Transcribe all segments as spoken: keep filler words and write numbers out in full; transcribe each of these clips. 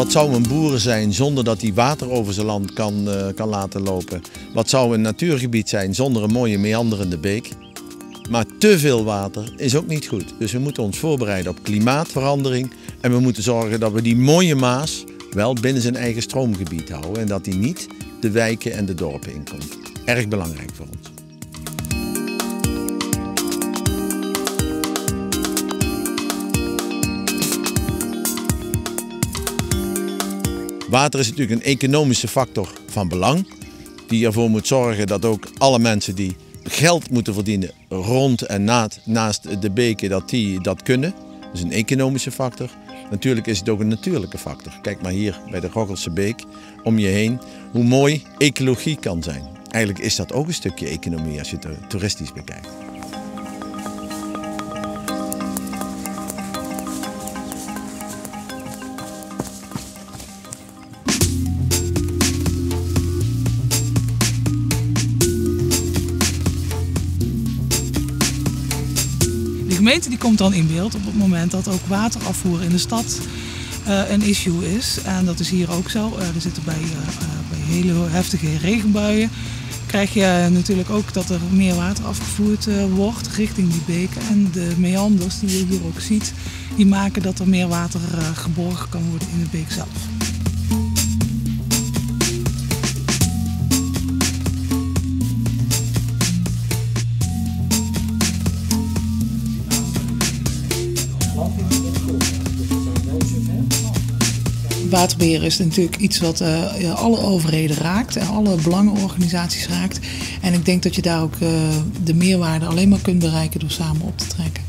Wat zou een boer zijn zonder dat hij water over zijn land kan, uh, kan laten lopen? Wat zou een natuurgebied zijn zonder een mooie meanderende beek? Maar te veel water is ook niet goed. Dus we moeten ons voorbereiden op klimaatverandering. En we moeten zorgen dat we die mooie Maas wel binnen zijn eigen stroomgebied houden. En dat die niet de wijken en de dorpen inkomt. Erg belangrijk voor ons. Water is natuurlijk een economische factor van belang. Die ervoor moet zorgen dat ook alle mensen die geld moeten verdienen rond en naast de beken, dat die dat kunnen. Dat is een economische factor. Natuurlijk is het ook een natuurlijke factor. Kijk maar hier bij de Roggelse Beek om je heen hoe mooi ecologie kan zijn. Eigenlijk is dat ook een stukje economie als je het toeristisch bekijkt. De gemeente die komt dan in beeld op het moment dat ook waterafvoer in de stad uh, een issue is. En dat is hier ook zo. Uh, er zitten bij, uh, bij hele heftige regenbuien krijg je natuurlijk ook dat er meer water afgevoerd uh, wordt richting die beken. En de meanders die je hier ook ziet, die maken dat er meer water uh, geborgen kan worden in de beek zelf. Waterbeheer is natuurlijk iets wat uh, alle overheden raakt en alle belangenorganisaties raakt. En ik denk dat je daar ook uh, de meerwaarde alleen maar kunt bereiken door samen op te trekken.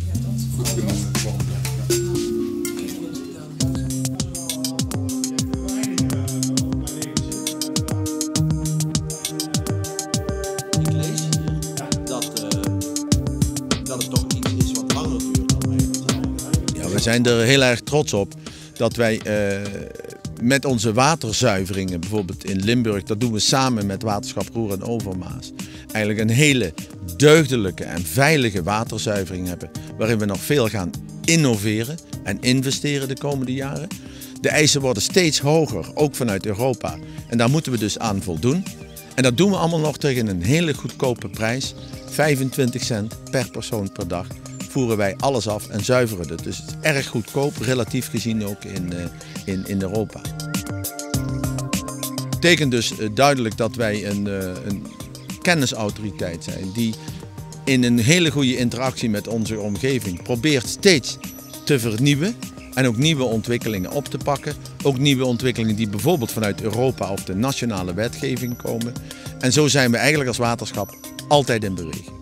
Ik lees dat, uh, dat het toch iets is wat langer duurt dan wij zijn. Ja, we zijn er heel erg trots op. Dat wij uh, met onze waterzuiveringen, bijvoorbeeld in Limburg, dat doen we samen met Waterschap Ruhr en Overmaas, eigenlijk een hele deugdelijke en veilige waterzuivering hebben, waarin we nog veel gaan innoveren en investeren de komende jaren. De eisen worden steeds hoger, ook vanuit Europa. En daar moeten we dus aan voldoen. En dat doen we allemaal nog tegen een hele goedkope prijs, vijfentwintig cent per persoon per dag. Voeren wij alles af en zuiveren het. Dus het is erg goedkoop, relatief gezien ook in, in, in Europa. Dat betekent dus duidelijk dat wij een, een kennisautoriteit zijn die in een hele goede interactie met onze omgeving probeert steeds te vernieuwen en ook nieuwe ontwikkelingen op te pakken. Ook nieuwe ontwikkelingen die bijvoorbeeld vanuit Europa of de nationale wetgeving komen. En zo zijn we eigenlijk als waterschap altijd in beweging.